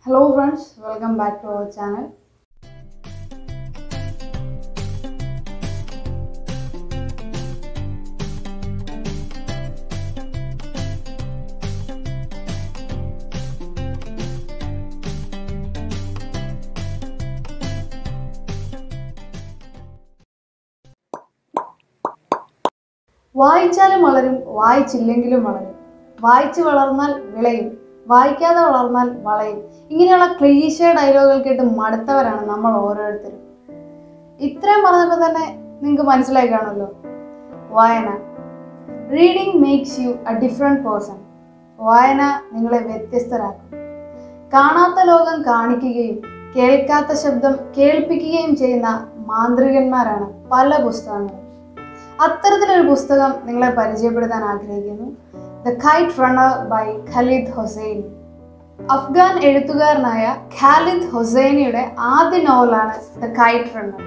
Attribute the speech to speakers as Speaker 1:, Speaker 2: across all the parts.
Speaker 1: Hello friends, welcome back to our channel. വായിച്ചാലും വളരും, വായിച്ചില്ലെങ്കിലും വളരും. വായിച്ചു വളർന്നാൽ വിളയും, വായിക്കാതെ വളർന്നാൽ വളയും. ഇങ്ങനെയുള്ള ക്ലീശേ ഡയലോഗുകൾ കേട്ട് മടുത്തവരാണ് നമ്മൾ ഓരോരുത്തരും. ഇത്രയും പറഞ്ഞപ്പോൾ തന്നെ നിങ്ങൾക്ക് മനസ്സിലായി കാണുമല്ലോ. വായന, reading makes you a different person. വായന നിങ്ങളെ വ്യത്യസ്തരാക്കും. കാണാത്ത ലോകം കാണിക്കുകയും കേൾക്കാത്ത ശബ്ദം കേൾപ്പിക്കുകയും ചെയ്യുന്ന മാന്ത്രികന്മാരാണ് പല പുസ്തകങ്ങളും. അത്തരത്തിലൊരു പുസ്തകം നിങ്ങളെ പരിചയപ്പെടുത്താൻ ആഗ്രഹിക്കുന്നു. The Kite Runner by Khaled Hosseini. Afghan എഴുത്തുകാരനായ ഖാലിദ് ഹൊസൈനിയുടെ ആദ്യ നോവലാണ് ദ കൈറ്റ് റണ്ണർ.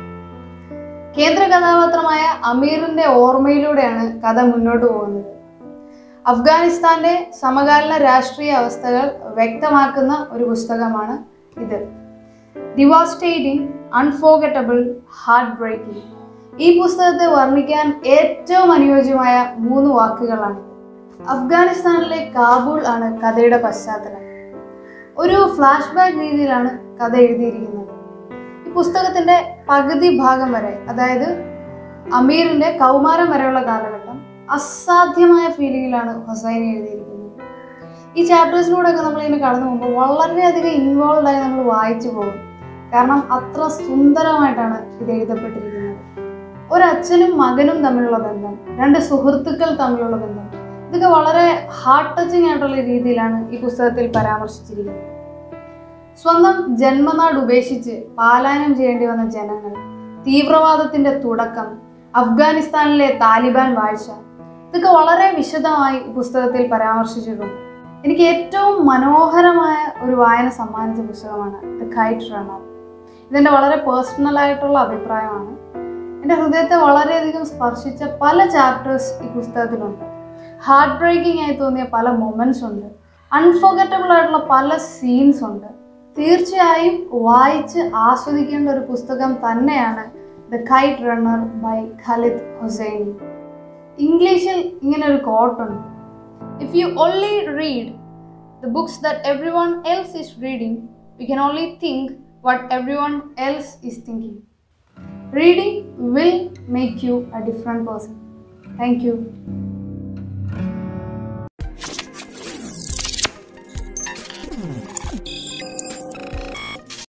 Speaker 1: കേന്ദ്ര കഥാപാത്രമായ അമീറിന്റെ ഓർമ്മയിലൂടെയാണ് കഥ മുന്നോട്ട് പോകുന്നത്. അഫ്ഗാനിസ്ഥാന്റെ സമകാലീന രാഷ്ട്രീയ അവസ്ഥകൾ വ്യക്തമാക്കുന്ന ഒരു പുസ്തകമാണ് ഇത്. Devastating, unforgettable, heartbreaking. ഈ പുസ്തകത്തെ വർണ്ണിക്കാൻ ഏറ്റവും അനുയോജ്യമായ 3 വാക്കുകളാണ്. അഫ്ഗാനിസ്ഥാനിലെ കാബൂൾ ആണ് കഥയുടെ പശ്ചാത്തലം. ഒരു ഫ്ലാഷ് ബാക്ക് രീതിയിലാണ് കഥ എഴുതിയിരിക്കുന്നത്. ഈ പുസ്തകത്തിന്റെ പകുതി ഭാഗം വരെ, അതായത് അമീറിന്റെ കൗമാരം വരെയുള്ള കാലഘട്ടം, അസാധ്യമായ ഫീലിംഗിലാണ് ഹൊസൈനി എഴുതിയിരിക്കുന്നത്. ഈ ചാപ്റ്റേഴ്സിലൂടെയൊക്കെ നമ്മളിങ്ങനെ കടന്നു പോകുമ്പോൾ വളരെയധികം ഇൻവോൾവ് ആയി നമ്മൾ വായിച്ചു പോകും. കാരണം അത്ര സുന്ദരമായിട്ടാണ് ഇത് എഴുതപ്പെട്ടിരിക്കുന്നത്. ഒരച്ഛനും മകനും തമ്മിലുള്ള ബന്ധം, 2 സുഹൃത്തുക്കൾ തമ്മിലുള്ള ബന്ധം, ഇതൊക്കെ വളരെ ഹാർട്ട് ടച്ചിങ് ആയിട്ടുള്ള രീതിയിലാണ് ഈ പുസ്തകത്തിൽ പരാമർശിച്ചിരിക്കുന്നത്. സ്വന്തം ജന്മനാട് ഉപേക്ഷിച്ച് പലായനം ചെയ്യേണ്ടി വന്ന ജനങ്ങൾ, തീവ്രവാദത്തിന്റെ തുടക്കം, അഫ്ഗാനിസ്ഥാനിലെ താലിബാൻ വാഴ്ച, ഇതൊക്കെ വളരെ വിശദമായി ഈ പുസ്തകത്തിൽ പരാമർശിച്ചിട്ടുണ്ട്. എനിക്ക് ഏറ്റവും മനോഹരമായ ഒരു വായന സമ്മാനിച്ച പുസ്തകമാണ് ദ കൈറ്റ് റണ്ണർ. ഇതെൻ്റെ വളരെ പേഴ്സണലായിട്ടുള്ള അഭിപ്രായമാണ്. എൻ്റെ ഹൃദയത്തെ വളരെയധികം സ്പർശിച്ച പല ചാപ്റ്റേഴ്സ് ഈ പുസ്തകത്തിലുണ്ട്. ഹാർട്ട് ബ്രേക്കിംഗ് ആയി തോന്നിയ പല മൊമെൻറ്റ്സ് ഉണ്ട്. അൺഫോർഗറ്റബിൾ ആയിട്ടുള്ള പല സീൻസ് ഉണ്ട്. തീർച്ചയായും വായിച്ച് ആസ്വദിക്കേണ്ട ഒരു പുസ്തകം തന്നെയാണ് the Kite Runner by Khaled Hosseini. ഇംഗ്ലീഷിൽ ഇങ്ങനെ ഒരു കോട്ടുണ്ട്: if you only read the books that everyone else is reading, you can only think what everyone else is thinking. Reading will make you a different person. Thank you.